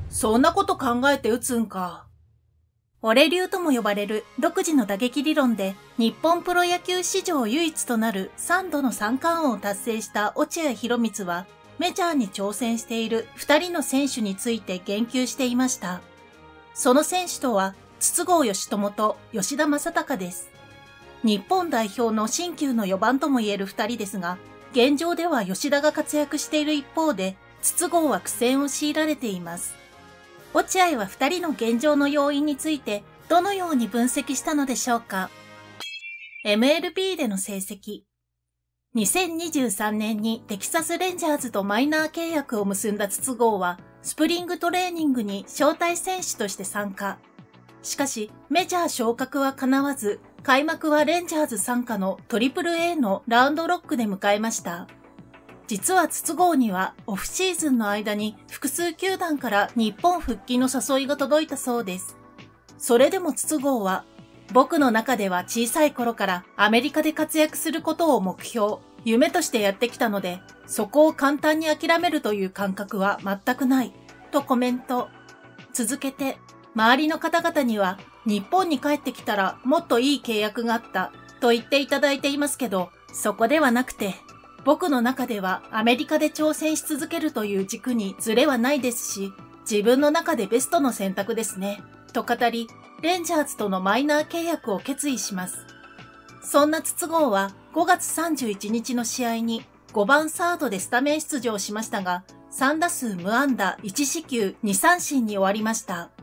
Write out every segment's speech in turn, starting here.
そんなこと考えて打つんか。俺流とも呼ばれる独自の打撃理論で日本プロ野球史上唯一となる3度の三冠王を達成した落合博満はメジャーに挑戦している2人の選手について言及していました。その選手とは筒香嘉智と吉田正尚です。日本代表の新旧の4番とも言える2人ですが、現状では吉田が活躍している一方で筒香は苦戦を強いられています。落合は2人の現状の要因についてどのように分析したのでしょうか。MLB での成績。2023年にテキサスレンジャーズとマイナー契約を結んだ筒香はスプリングトレーニングに招待選手として参加。しかしメジャー昇格は叶わず、開幕はレンジャーズ傘下の AAA のラウンドロックで迎えました。実は筒香にはオフシーズンの間に複数球団から日本復帰の誘いが届いたそうです。それでも筒香は、僕の中では小さい頃からアメリカで活躍することを目標、夢としてやってきたので、そこを簡単に諦めるという感覚は全くない、とコメント。続けて、周りの方々には日本に帰ってきたらもっといい契約があったと言っていただいていますけど、そこではなくて、僕の中ではアメリカで挑戦し続けるという軸にズレはないですし、自分の中でベストの選択ですね、と語り、レンジャーズとのマイナー契約を決意します。そんな筒香は5月31日の試合に5番サードでスタメン出場しましたが、3打数無安打1四球2三振に終わりました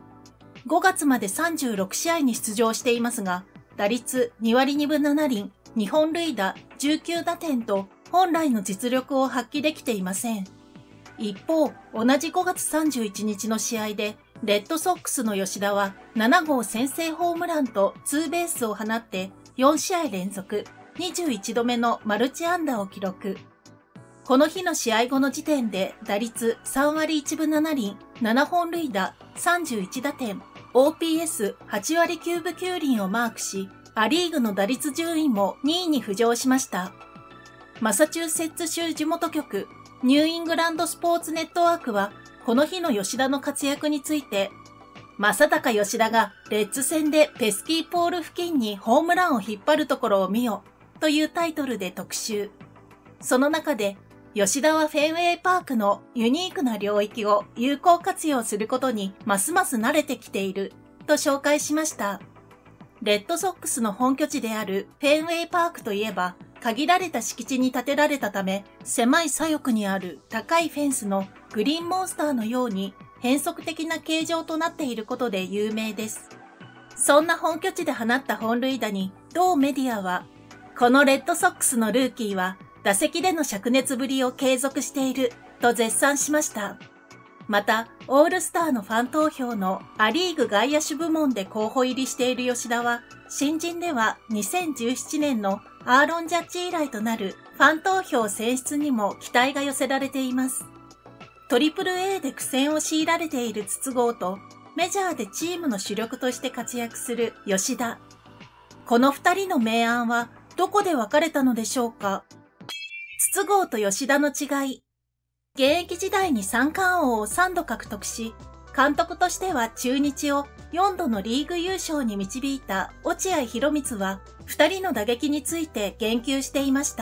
。5月まで36試合に出場していますが、打率2割2分7厘、2本塁打、19打点と本来の実力を発揮できていません。一方、同じ5月31日の試合で、レッドソックスの吉田は7号先制ホームランとツーベースを放って4試合連続21度目のマルチ安打を記録。この日の試合後の時点で打率3割1分7厘、7本塁打、31打点、OPS8 割9分9厘をマークし、アリーグの打率順位も2位に浮上しました。マサチューセッツ州地元局、ニューイングランドスポーツネットワークは、この日の吉田の活躍について、正尚吉田がレッズ戦でペスキーポール付近にホームランを引っ張るところを見よ、というタイトルで特集。その中で、吉田はフェンウェイパークのユニークな領域を有効活用することにますます慣れてきていると紹介しました。レッドソックスの本拠地であるフェンウェイパークといえば限られた敷地に建てられたため狭い左翼にある高いフェンスのグリーンモンスターのように変則的な形状となっていることで有名です。そんな本拠地で放った本塁打に同メディアはこのレッドソックスのルーキーは打席での灼熱ぶりを継続していると絶賛しました。また、オールスターのファン投票のアリーグ外野手部門で候補入りしている吉田は、新人では2017年のアーロン・ジャッジ以来となるファン投票選出にも期待が寄せられています。AAA で苦戦を強いられている筒香と、メジャーでチームの主力として活躍する吉田。この二人の明暗はどこで分かれたのでしょうか。筒香と吉田の違い。現役時代に三冠王を3度獲得し、監督としては中日を4度のリーグ優勝に導いた落合博満は、2人の打撃について言及していました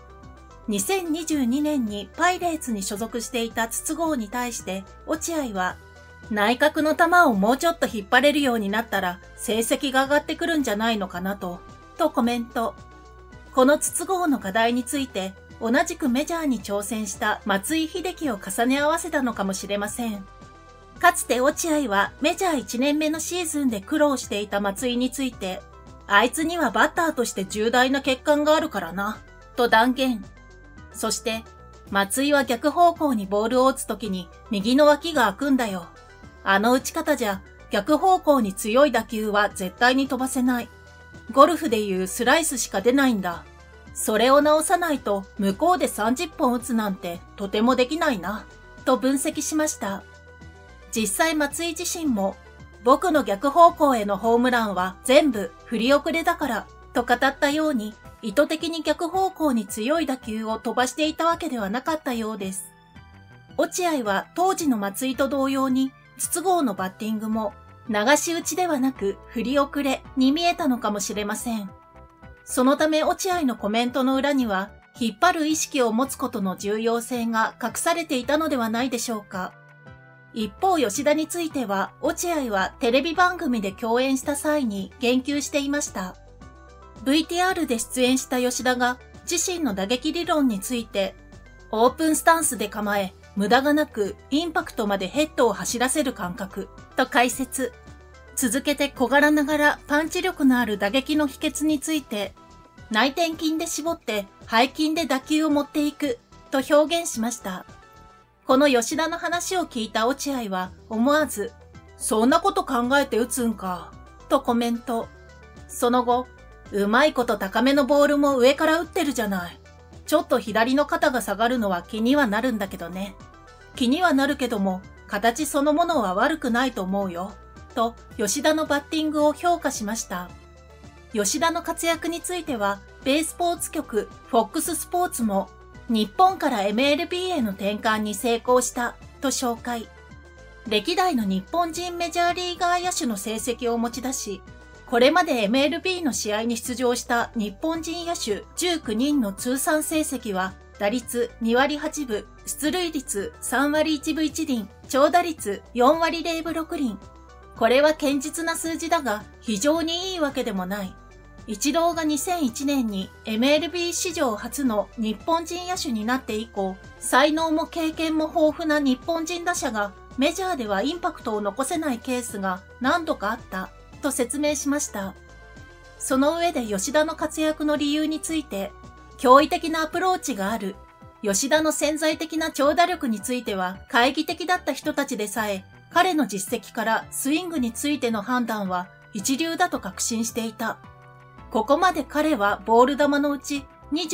。2022年にパイレーツに所属していた筒香に対して、落合は、内角の球をもうちょっと引っ張れるようになったら、成績が上がってくるんじゃないのかなとコメント。この筒香の課題について、同じくメジャーに挑戦した松井秀喜を重ね合わせたのかもしれません。かつて落合はメジャー1年目のシーズンで苦労していた松井について、あいつにはバッターとして重大な欠陥があるからな、と断言。そして、松井は逆方向にボールを打つときに右の脇が開くんだよ。あの打ち方じゃ逆方向に強い打球は絶対に飛ばせない。ゴルフでいうスライスしか出ないんだ。それを直さないと向こうで30本打つなんてとてもできないな、と分析しました。実際松井自身も、僕の逆方向へのホームランは全部振り遅れだから、と語ったように、意図的に逆方向に強い打球を飛ばしていたわけではなかったようです。落合は当時の松井と同様に、 筒香のバッティングも流し打ちではなく振り遅れに見えたのかもしれません。そのため落合のコメントの裏には、引っ張る意識を持つことの重要性が隠されていたのではないでしょうか。一方吉田については、落合はテレビ番組で共演した際に言及していました。VTR で出演した吉田が自身の打撃理論について、オープンスタンスで構え、無駄がなくインパクトまでヘッドを走らせる感覚と解説。続けて小柄ながらパンチ力のある打撃の秘訣について、内転筋で絞って背筋で打球を持っていくと表現しました。この吉田の話を聞いた落合は思わず、そんなこと考えて打つんか、とコメント。その後、うまいこと高めのボールも上から打ってるじゃない。ちょっと左の肩が下がるのは気にはなるんだけどね。気にはなるけども、形そのものは悪くないと思うよ。と、吉田のバッティングを評価しました。吉田の活躍については、米スポーツ局 FOX スポーツも、日本から MLB への転換に成功したと紹介。歴代の日本人メジャーリーガー野手の成績を持ち出し、これまで MLB の試合に出場した日本人野手19人の通算成績は、打率2割8分、出塁率3割1分1厘、長打率4割0分6厘。これは堅実な数字だが、非常にいいわけでもない。イチローが2001年に MLB 史上初の日本人野手になって以降、才能も経験も豊富な日本人打者がメジャーではインパクトを残せないケースが何度かあった、と説明しました。その上で吉田の活躍の理由について、驚異的なアプローチがある。吉田の潜在的な長打力については懐疑的だった人たちでさえ、彼の実績からスイングについての判断は一流だと確信していた。ここまで彼はボール球のうち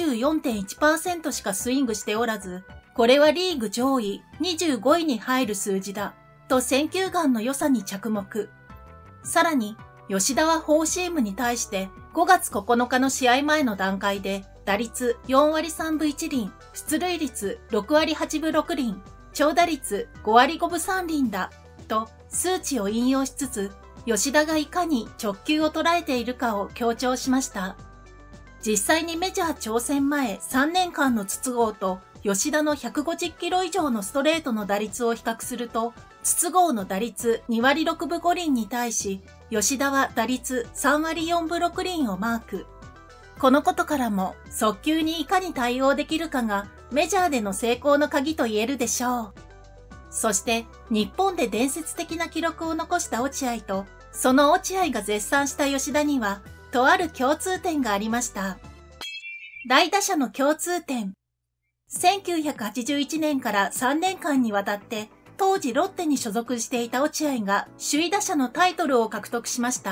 24.1% しかスイングしておらず、これはリーグ上位25位に入る数字だ、と選球眼の良さに着目。さらに、吉田はフォーシームに対して5月9日の試合前の段階で打率4割3分1厘、出塁率6割8分6厘、長打率5割5分3厘だ、と数値を引用しつつ、吉田がいかに直球を捉えているかを強調しました。実際にメジャー挑戦前3年間の筒香と吉田の150キロ以上のストレートの打率を比較すると、筒香の打率2割6分5厘に対し、吉田は打率3割4分6厘をマーク。このことからも速球にいかに対応できるかがメジャーでの成功の鍵と言えるでしょう。そして日本で伝説的な記録を残した落合と、その落合が絶賛した吉田には、とある共通点がありました。大打者の共通点。1981年から3年間にわたって、当時ロッテに所属していた落合が首位打者のタイトルを獲得しました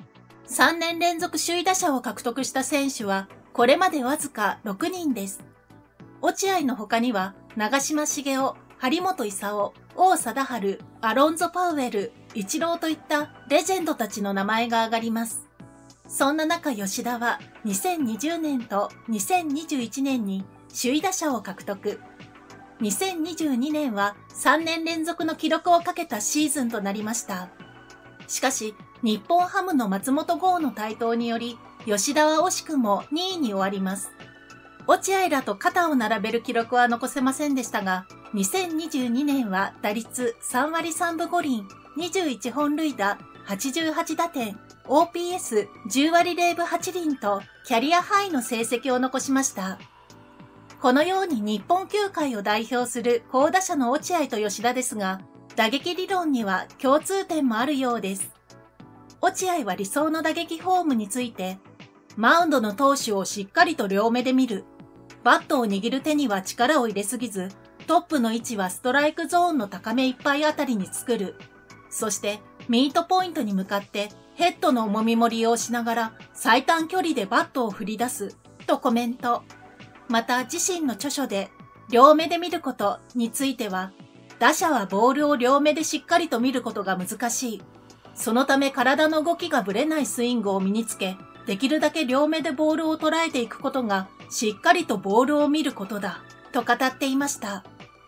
。3年連続首位打者を獲得した選手は、これまでわずか6人です。落合の他には、長嶋茂雄、張本勲、王貞治、アロンゾ・パウエル、イチローといったレジェンドたちの名前が挙がります。そんな中吉田は2020年と2021年に首位打者を獲得。2022年は3年連続の記録をかけたシーズンとなりました。しかし、日本ハムの松本剛の台頭により、吉田は惜しくも2位に終わります。落合らと肩を並べる記録は残せませんでしたが、2022年は打率3割3分5厘、21本塁打、88打点、OPS10 割0分8厘とキャリアハイの成績を残しました。このように日本球界を代表する好打者の落合と吉田ですが、打撃理論には共通点もあるようです。落合は理想の打撃フォームについて、マウンドの投手をしっかりと両目で見る。バットを握る手には力を入れすぎず、トップの位置はストライクゾーンの高めいっぱいあたりに作る。そして、ミートポイントに向かってヘッドの重みも利用しながら最短距離でバットを振り出す、とコメント。また自身の著書で、両目で見ることについては、打者はボールを両目でしっかりと見ることが難しい。そのため体の動きがぶれないスイングを身につけ、できるだけ両目でボールを捉えていくことが、しっかりとボールを見ることだ、と語っていました。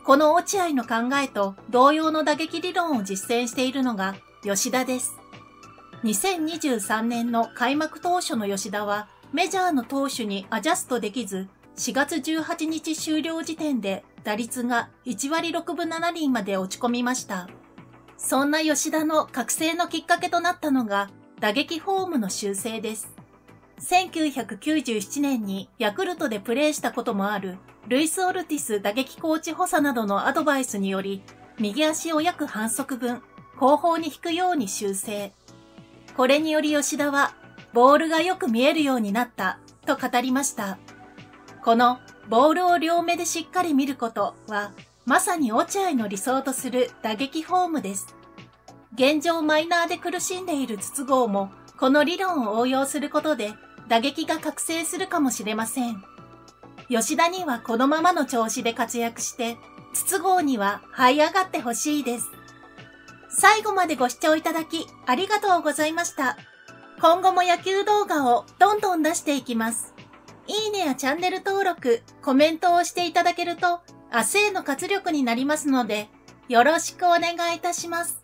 この落合の考えと同様の打撃理論を実践しているのが吉田です。2023年の開幕当初の吉田はメジャーの投手にアジャストできず、4月18日終了時点で打率が1割6分7厘まで落ち込みました。そんな吉田の覚醒のきっかけとなったのが打撃フォームの修正です。1997年にヤクルトでプレーしたこともあるルイス・オルティス打撃コーチ補佐などのアドバイスにより、右足を約半足分、後方に引くように修正。これにより吉田は、ボールがよく見えるようになった、と語りました。この、ボールを両目でしっかり見ることは、まさに落合の理想とする打撃フォームです。現状マイナーで苦しんでいる筒香も、この理論を応用することで、打撃が覚醒するかもしれません。吉田にはこのままの調子で活躍して、筒香には這い上がってほしいです。最後までご視聴いただきありがとうございました。今後も野球動画をどんどん出していきます。いいねやチャンネル登録、コメントをしていただけると明日への活力になりますので、よろしくお願いいたします。